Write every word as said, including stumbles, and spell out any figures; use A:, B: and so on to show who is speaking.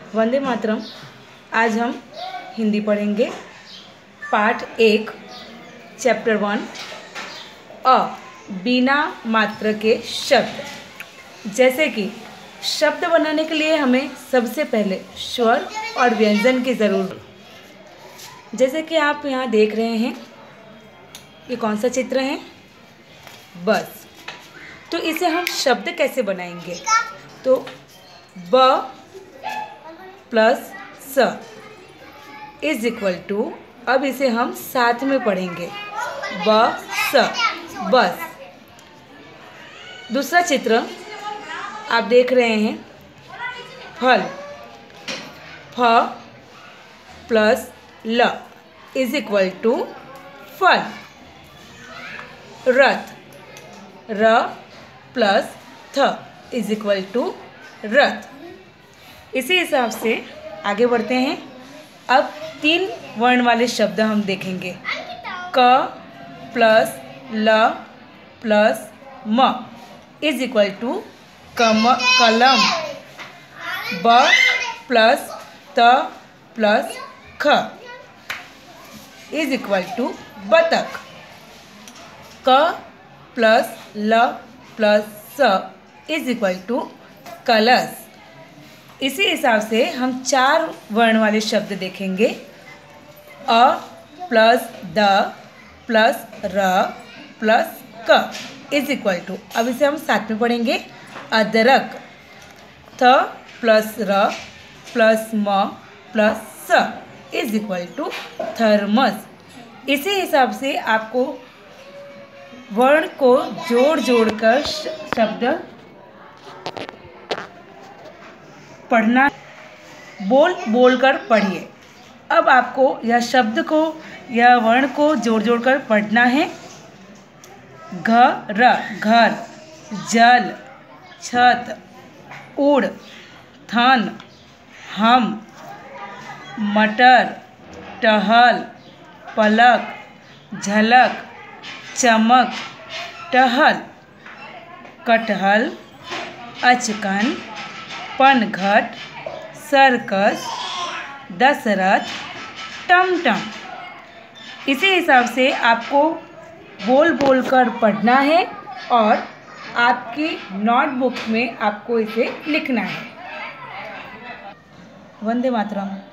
A: वंदे मातरम। आज हम हिंदी पढ़ेंगे। पाठ एक, चैप्टर वन, अ बिना मात्र के शब्द। जैसे कि शब्द बनाने के लिए हमें सबसे पहले स्वर और व्यंजन की ज़रूरत। जैसे कि आप यहाँ देख रहे हैं, ये कौन सा चित्र है? बस। तो इसे हम शब्द कैसे बनाएंगे? तो ब प्लस स इज इक्वल टू, अब इसे हम साथ में पढ़ेंगे, ब स, बस। दूसरा चित्र आप देख रहे हैं, फल, फ प्लस ल इज इक्वल टू फल। रथ, र प्लस थ इज इक्वल टू रथ। इसी हिसाब से आगे बढ़ते हैं। अब तीन वर्ण वाले शब्द हम देखेंगे, क प्लस ल प्लस म इज इक्वल टू कम कलम। ब प्लस त प्लस ख इज इक्वल टू बतख। क प्लस ल प्लस स इज इक्वल टू कलश। इसी हिसाब से हम चार वर्ण वाले शब्द देखेंगे, अ प्लस द प्लस र प्लस क इज इक्वल टू, अब इसे हम साथ में पढ़ेंगे, अदरक। थ प्लस र प्लस म प्लस स इज इक्वल टू थर्मस। इसी हिसाब से आपको वर्ण को जोड़ जोड़ कर शब्द पढ़ना, बोल बोल कर पढ़िए। अब आपको यह शब्द को, यह वर्ण को जोड़ जोड़ कर पढ़ना है। घर, घर, जल, छत, उड़, थन, हम, मटर, टहल, पलक, झलक, चमक, टहल, कटहल, अचकन, पनघट, सर्कस, दशरथ, टमटम। इसी हिसाब से आपको बोल बोल कर पढ़ना है और आपकी नोटबुक में आपको इसे लिखना है। वंदे मातरम।